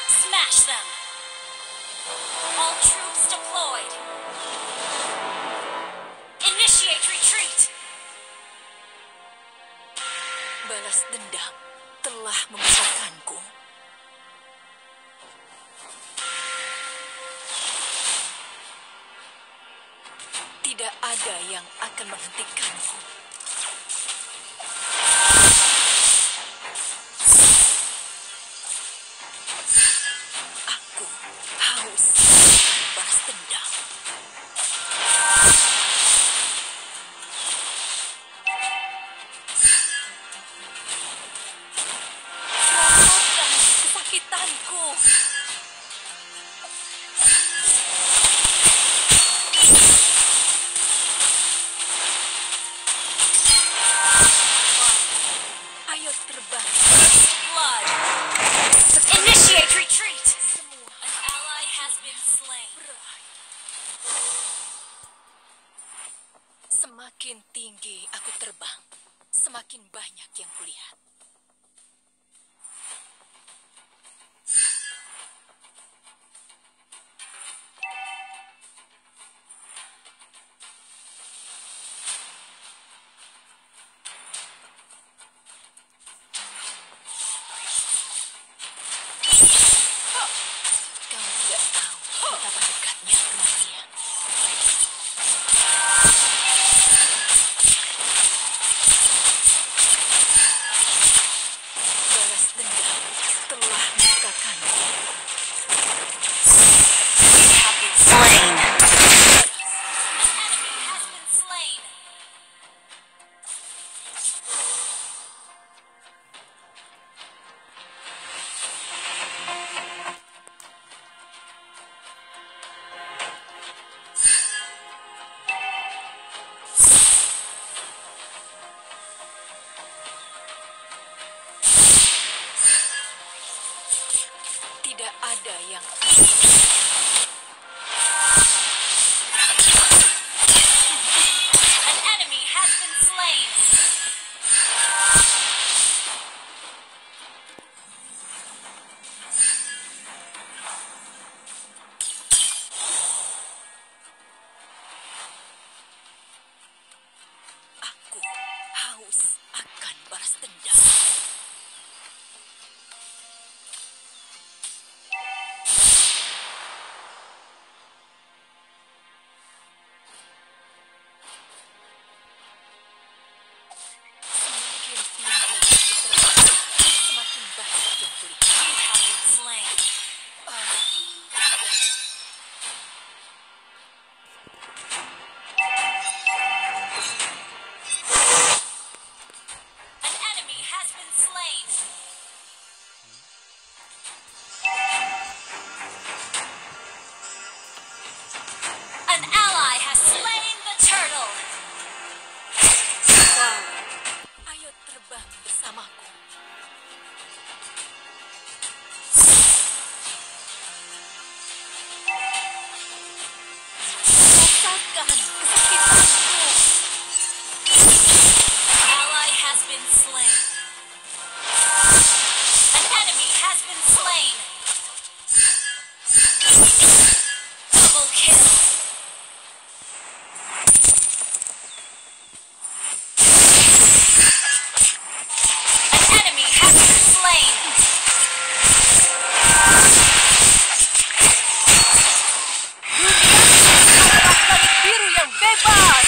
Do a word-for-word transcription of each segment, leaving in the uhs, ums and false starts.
Smash them! All troops deployed! Initiate retreat! Balas dendam telah memisahkanku. Tidak ada yang akan menghentikanku. Aku haus balas dendam. Rasakan kesakitanku. Ayo terbang. Blood! Initiate retreat! An ally has been slain. Semakin tinggi aku terbang, semakin banyak yang kulihat. Kamu tidak tahu betapa dekatnya kematian. Balas dendam telah melukakanku. You have been slain. An enemy has been slain. Tidak ada yang akan An enemy has been slain. Aku haus akan balas dendam. Semakin tinggi aku terbang, semakin banyak yang kulihat. You have been slain. An enemy has been slain. An ally has slain the turtle. Wow, ayo terbang bersamaku. Rasakan kesakitanku. Ally has been slain. An enemy has been slain. Double kill. An enemy has been slain. Langit biru yang bebas.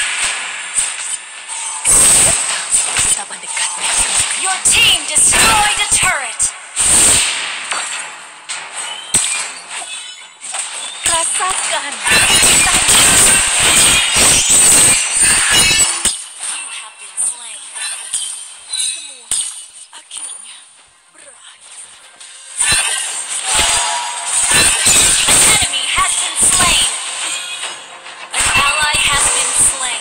Betapa dekatnya kematian. Your team destroyed a turret. Rasakan You have been slain. semua akhirnya berakhir. An enemy has been slain. An ally has been slain.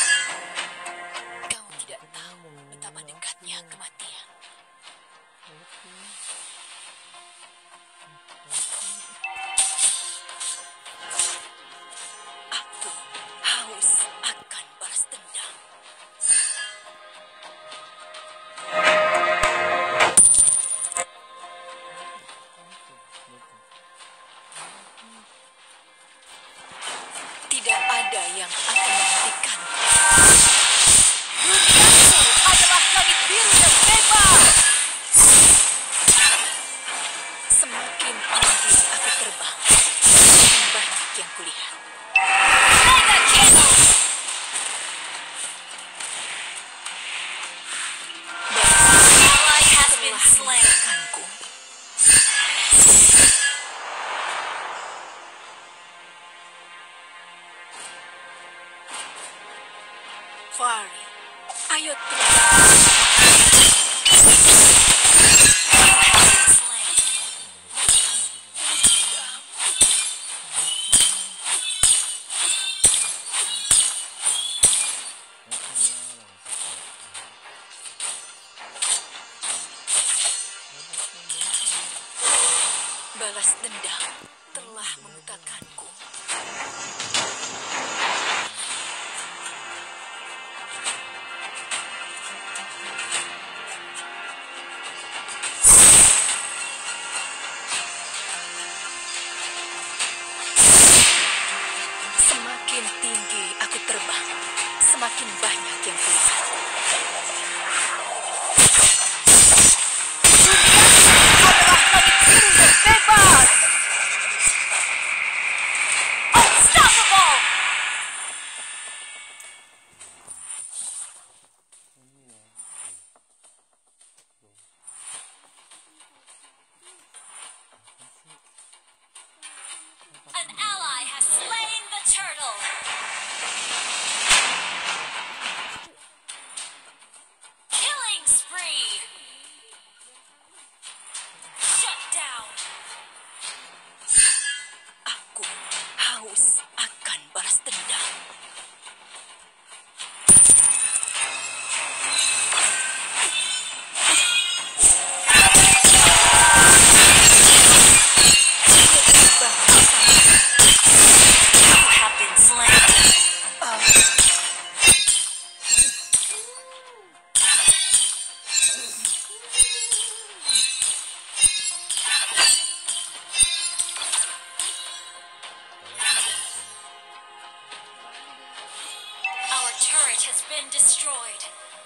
Kau tidak tahu betapa dekatnya kematian. Aku haus akan balas dendam. Balas dendam telah membutakanku. Semakin tinggi aku terbang, semakin banyak yang kulihat. Bebas! Unstoppable! An ally has slain the turtle! Killing spree! Shut down! Aku haus akan balas dendam. You have been slain. Our turret has been destroyed.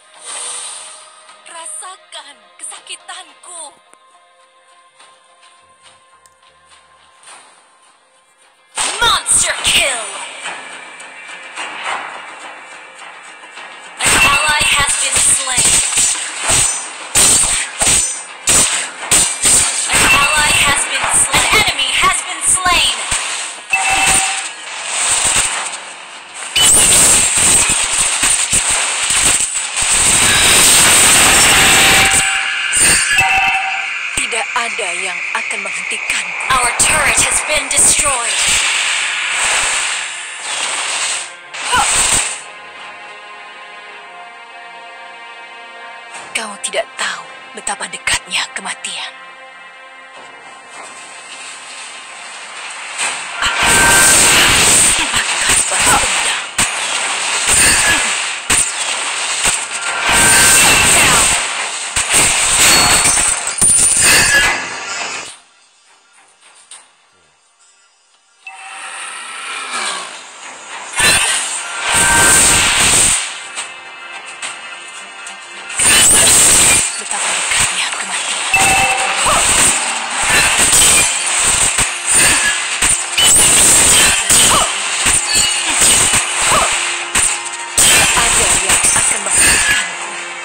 Rasakan kesakitanku. Monster kill! An ally has been slain. An ally has been slain. An enemy has been slain. Tidak ada yang akan menghentikanku. Our turret has been destroyed. Kau tidak tahu betapa dekatnya kematian. Aku akan balas dendam. Down. Betapa dekatnya kematian. Ada yang akan menghentikanku.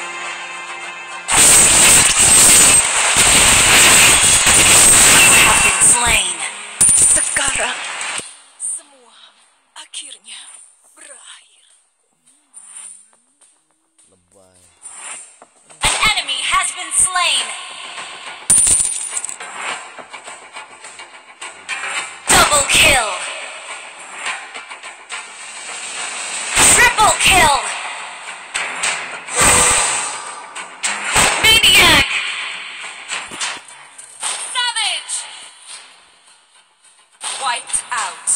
You have been slain. Sekarang semua akhirnya berakhir. Lebay. An enemy has been slain. Double kill. Triple kill. Maniac. Savage. Wiped out.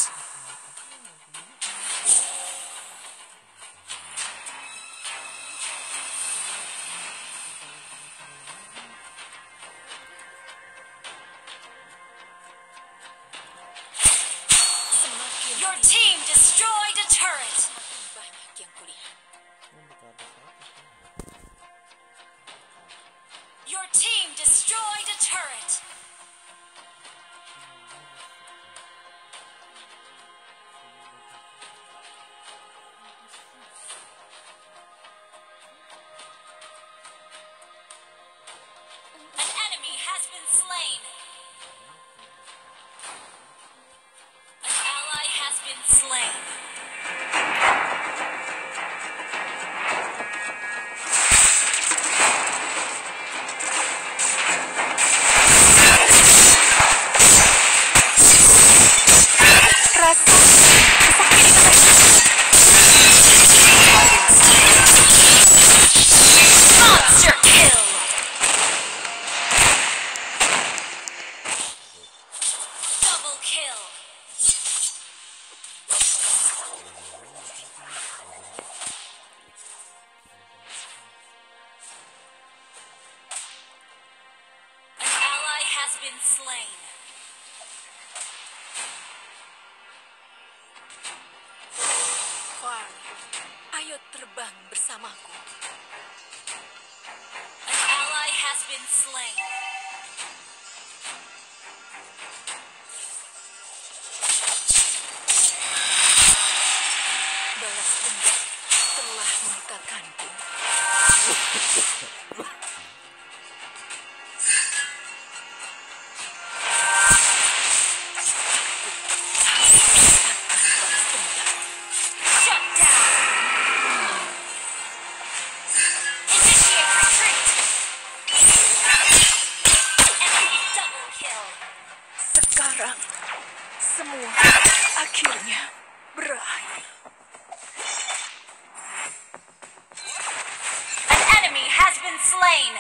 Semakin Your team destroyed a turret. semakin banyak yang kulihat. Your team destroyed a turret. An enemy has been slain. An ally has been slain. Rasa Monster kill. has been slain. Far, ayo terbang bersamaku. An ally has been slain. Balas dendam telah melukakanku. Shut down. Initiate retreat. Enemy double kill. Sekarang semua akhirnya berakhir. An enemy has been slain.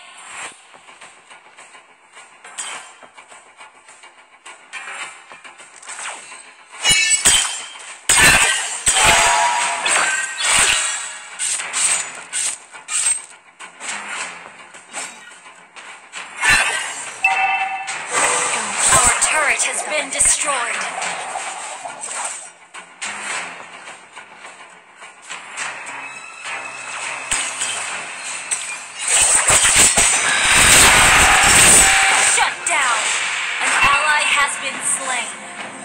Our turret has been destroyed. Shut down. An ally has been slain.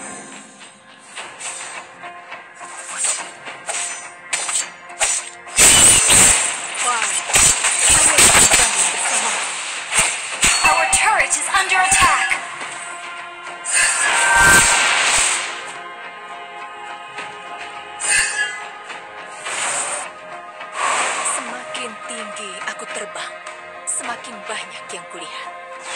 Far, ayo terbang bersamaku. Our turret is under attack. Semakin tinggi aku terbang, semakin banyak yang kulihat.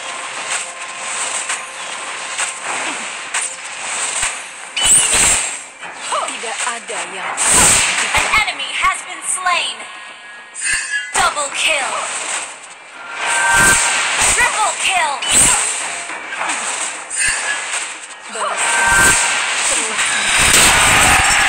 Tidak ada yang An enemy has been slain. Double kill. Triple kill. balas dendam telah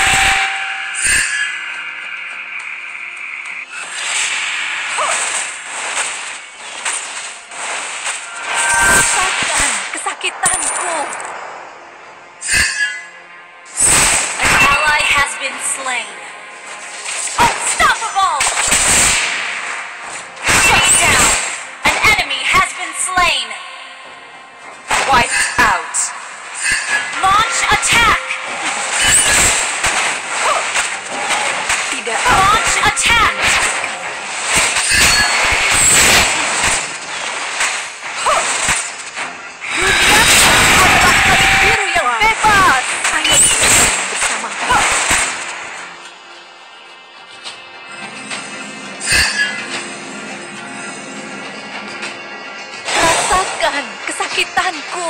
rasakan kesakitanku. An ally has been slain. Unstoppable! Shut down. An enemy has been slain. Wiped out. Launch attack. Tidak Launch attack. biru yang bebas. Ayo bersamaku. Rasakan kesakitanku.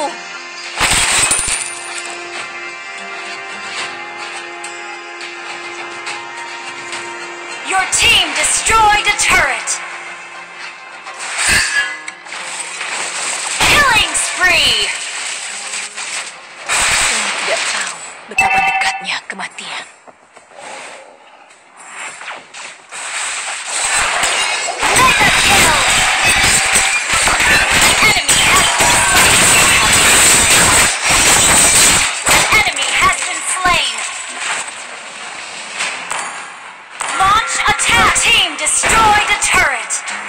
Your team destroyed a turret. Killing spree. Kamu tidak tahu betapa dekatnya kematian. Mega kill. An enemy has been slain. Launch attack. Team destroyed a turret.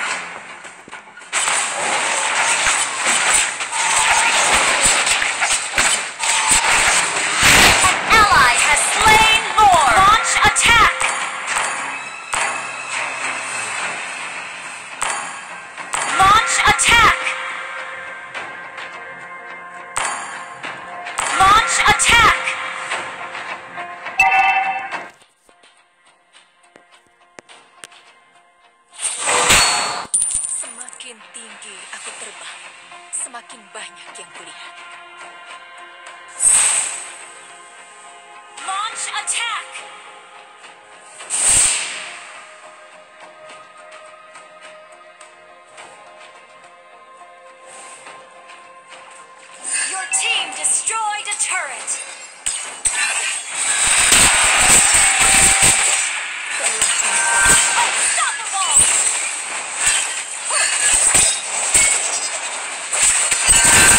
An ally has slain Lord. Launch attack. Launch attack. Launch attack. Semakin tinggi aku terbang, semakin banyak yang kulihat. Launch attack. Your team destroyed a turret. Unstoppable.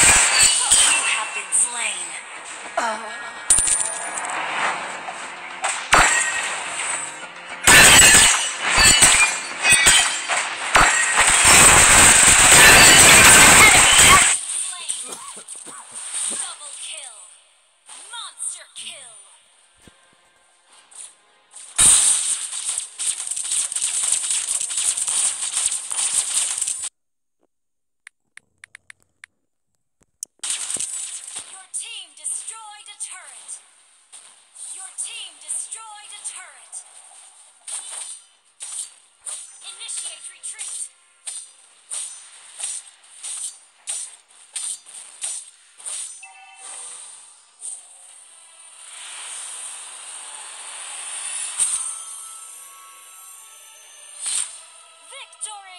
Victory!